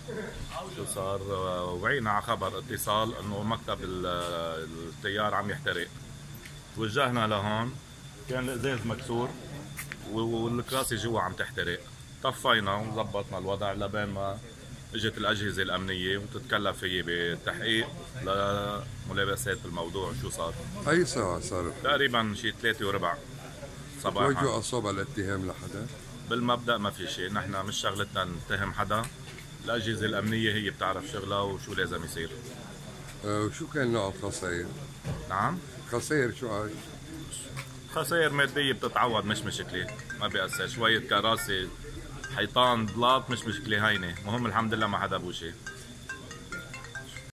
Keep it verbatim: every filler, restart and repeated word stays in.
شو صار؟ وعينا على خبر اتصال انه مكتب ال- التيار عم يحترق. توجهنا لهون، كان الازاز مكسور والكراسي جوا عم تحترق. طفينا وظبطنا الوضع لبين ما اجت الاجهزه الامنيه وتتكلف هي بالتحقيق لملابسات الموضوع. شو صار؟ أي ساعة صار؟ تقريبا شي ثلاثة وربع صباحا. توجهوا أصابع الاتهام لحدا؟ بالمبدأ ما في شيء، نحن مش شغلتنا نتهم حدا، الأجهزة الأمنية هي بتعرف شغلها وشو لازم يصير. أه وشو كان نوع الخسائر؟ نعم؟ خسائر شو عاي؟ خسائر مادية بتتعوض، مش مشكلة، ما بيأثر. شوية كراسي، حيطان، بلاط، مش مشكلة هينة. مهم الحمد لله ما حدا بوشي.